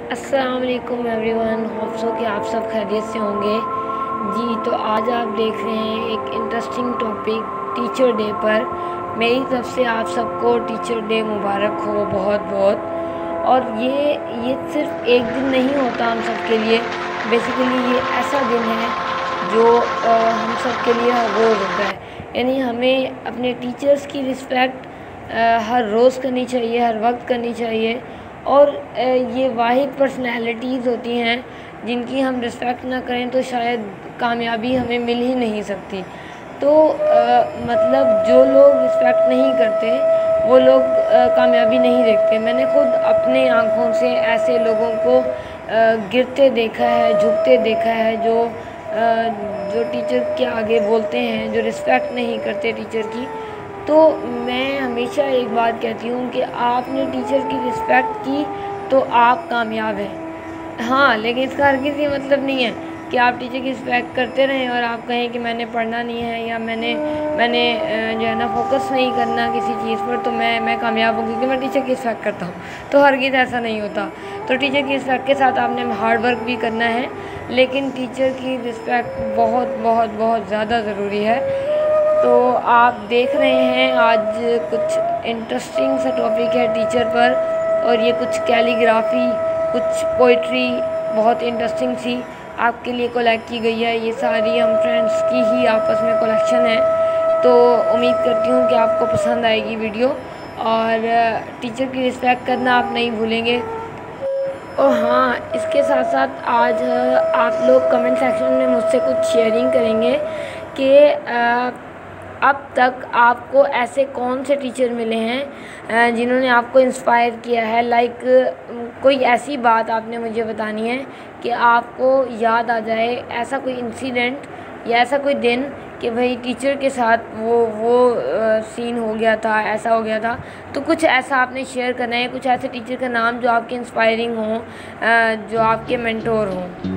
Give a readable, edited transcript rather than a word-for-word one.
अस्सलाम वालेकुम everyone, hope so कि आप सब खैरियत से होंगे जी। तो आज आप देख रहे हैं एक इंटरेस्टिंग टॉपिक टीचर डे पर। मेरी तरफ से आप सबको टीचर डे मुबारक हो बहुत बहुत। और ये सिर्फ एक दिन नहीं होता हम सब के लिए। बेसिकली ये ऐसा दिन है जो हम सब के लिए हर रोज़ होता है। यानी हमें अपने टीचर्स की रिस्पेक्ट हर रोज़ करनी चाहिए, हर वक्त करनी चाहिए। और ये वाहिद पर्सनैलिटीज़ होती हैं जिनकी हम रिस्पेक्ट ना करें तो शायद कामयाबी हमें मिल ही नहीं सकती। तो मतलब जो लोग रिस्पेक्ट नहीं करते वो लोग कामयाबी नहीं देखते। मैंने खुद अपने आँखों से ऐसे लोगों को गिरते देखा है, झुकते देखा है, जो टीचर के आगे बोलते हैं, जो रिस्पेक्ट नहीं करते टीचर की। तो मैं हमेशा एक बात कहती हूँ कि आपने टीचर की रिस्पेक्ट की तो आप कामयाब हैं। हाँ, लेकिन इसका हरगिज़ ये मतलब नहीं है कि आप टीचर की रिस्पेक्ट करते रहें और आप कहें कि मैंने पढ़ना नहीं है या मैंने जो है ना फोकस नहीं करना किसी चीज़ पर, तो मैं कामयाब हूँ क्योंकि मैं टीचर की रिस्पेक्ट करता हूँ। तो हरगिज़ ऐसा नहीं होता। तो टीचर की रिस्पेक्ट के साथ आपने हार्ड वर्क भी करना है, लेकिन टीचर की रिस्पेक्ट बहुत बहुत बहुत ज़्यादा ज़रूरी है। तो आप देख रहे हैं आज कुछ इंटरेस्टिंग सा टॉपिक है टीचर पर, और ये कुछ कैलीग्राफी, कुछ पोइट्री बहुत इंटरेस्टिंग सी आपके लिए कलेक्ट की गई है। ये सारी हम फ्रेंड्स की ही आपस में कलेक्शन है। तो उम्मीद करती हूँ कि आपको पसंद आएगी वीडियो, और टीचर की रिस्पेक्ट करना आप नहीं भूलेंगे। और हाँ, इसके साथ साथ आज आप लोग कमेंट सेक्शन में मुझसे कुछ शेयरिंग करेंगे कि अब तक आपको ऐसे कौन से टीचर मिले हैं जिन्होंने आपको इंस्पायर किया है। लाइक कोई ऐसी बात आपने मुझे बतानी है कि आपको याद आ जाए, ऐसा कोई इंसिडेंट या ऐसा कोई दिन कि भाई टीचर के साथ वो सीन हो गया था, ऐसा हो गया था। तो कुछ ऐसा आपने शेयर करना है, कुछ ऐसे टीचर का नाम जो आपके इंस्पायरिंग हो, जो आपके मेंटोर हों।